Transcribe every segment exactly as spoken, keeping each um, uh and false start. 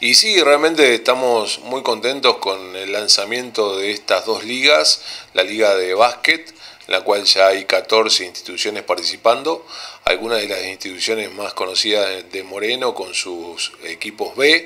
Y sí, realmente estamos muy contentos con el lanzamiento de estas dos ligas, la liga de básquet, en la cual ya hay catorce instituciones participando, algunas de las instituciones más conocidas de Moreno con sus equipos B,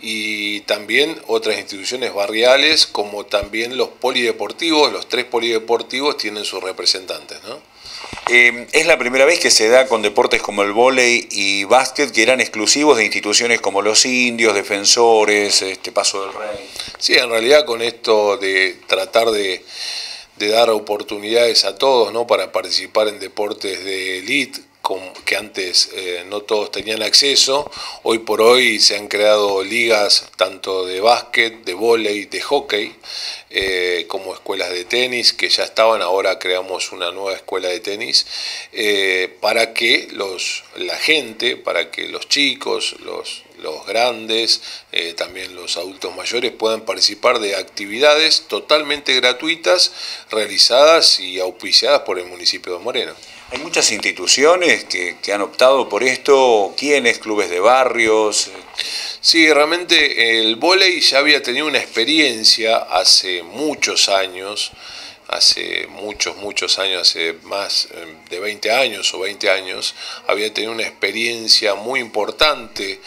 y también otras instituciones barriales como también los polideportivos. Los tres polideportivos tienen sus representantes, ¿no? Eh, es la primera vez que se da con deportes como el vóley y básquet, que eran exclusivos de instituciones como los Indios, Defensores, este Paso del Rey. Sí, en realidad con esto de tratar de, de dar oportunidades a todos, ¿no?, para participar en deportes de élite, que antes eh, no todos tenían acceso. Hoy por hoy se han creado ligas tanto de básquet, de vóley, de hockey, eh, como escuelas de tenis que ya estaban. Ahora creamos una nueva escuela de tenis eh, para que los, la gente, para que los chicos, los, los grandes, eh, también los adultos mayores puedan participar de actividades totalmente gratuitas realizadas y auspiciadas por el municipio de Moreno. Hay muchas instituciones que, que han optado por esto. ¿Quiénes? ¿Clubes de barrios? Sí, realmente el vóley ya había tenido una experiencia hace muchos años, hace muchos, muchos años, hace más de veinte años o veinte años, había tenido una experiencia muy importante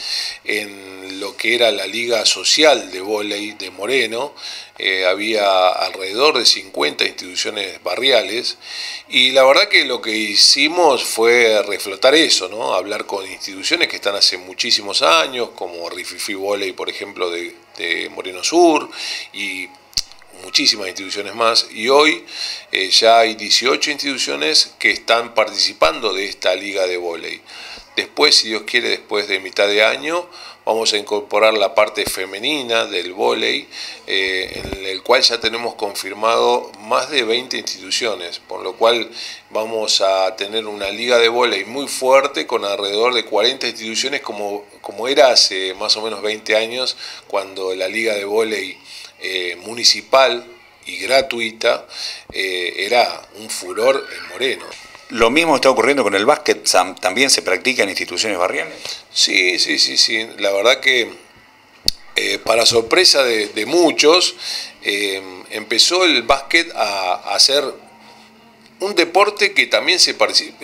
en lo que era la Liga Social de Vóley de Moreno. Eh, había alrededor de cincuenta instituciones barriales y la verdad que lo que hicimos fue reflotar eso, ¿no? Hablar con instituciones que están hace muchísimos años, como Rififi Vóley, por ejemplo, de, de Moreno Sur, y muchísimas instituciones más, y hoy eh, ya hay dieciocho instituciones que están participando de esta liga de vóley. Después, si Dios quiere, después de mitad de año, vamos a incorporar la parte femenina del vóley, eh, en el cual ya tenemos confirmado más de veinte instituciones, por lo cual vamos a tener una liga de vóley muy fuerte con alrededor de cuarenta instituciones, como, como era hace más o menos veinte años, cuando la liga de vóley eh, municipal y gratuita eh, era un furor en Moreno. ¿Lo mismo está ocurriendo con el básquet? ¿También se practica en instituciones barriales? Sí, sí, sí, sí. La verdad que eh, para sorpresa de, de muchos, eh, empezó el básquet a, a ser un deporte que también se,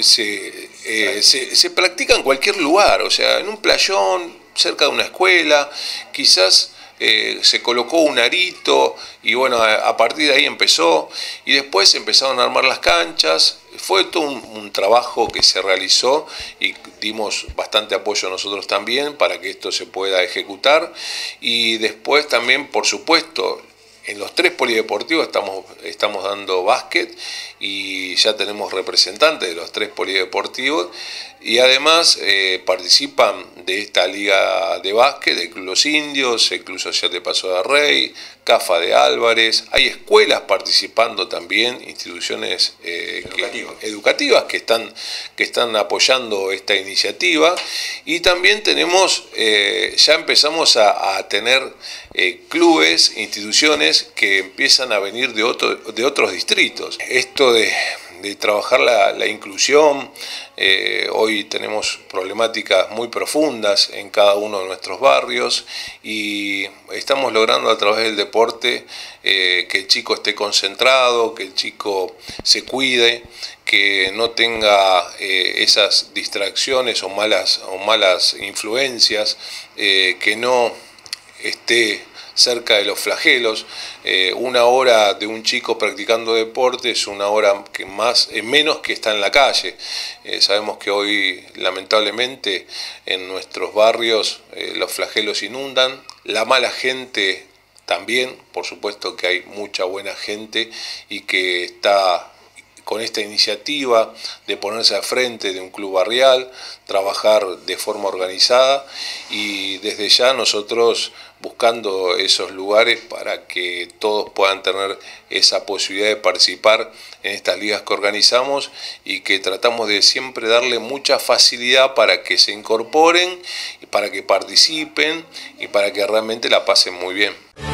se, eh, se, se practica en cualquier lugar, o sea, en un playón, cerca de una escuela, quizás eh, se colocó un arito y bueno, a, a partir de ahí empezó, y después empezaron a armar las canchas. Fue todo un, un trabajo que se realizó y dimos bastante apoyo nosotros también para que esto se pueda ejecutar. Y después también, por supuesto, en los tres polideportivos estamos, estamos dando básquet y ya tenemos representantes de los tres polideportivos, y además eh, participan de esta liga de básquet el Club Los Indios, el Club Social de Paso del Rey, CAFA de Álvarez. Hay escuelas participando también, instituciones eh, educativas. Que, educativas que están, que están apoyando esta iniciativa, y también tenemos, eh, ya empezamos a, a tener eh, clubes, instituciones que empiezan a venir de, otro, de otros distritos. Esto de, de trabajar la, la inclusión, eh, hoy tenemos problemáticas muy profundas en cada uno de nuestros barrios y estamos logrando a través del deporte eh, que el chico esté concentrado, que el chico se cuide, que no tenga eh, esas distracciones o malas, o malas influencias, eh, que no esté cerca de los flagelos. Eh, una hora de un chico practicando deporte es una hora que más, eh, menos que está en la calle. Eh, sabemos que hoy, lamentablemente, en nuestros barrios eh, los flagelos inundan, la mala gente también. Por supuesto que hay mucha buena gente y que está con esta iniciativa de ponerse al frente de un club barrial, trabajar de forma organizada, y desde ya nosotros buscando esos lugares para que todos puedan tener esa posibilidad de participar en estas ligas que organizamos, y que tratamos de siempre darle mucha facilidad para que se incorporen, y para que participen y para que realmente la pasen muy bien.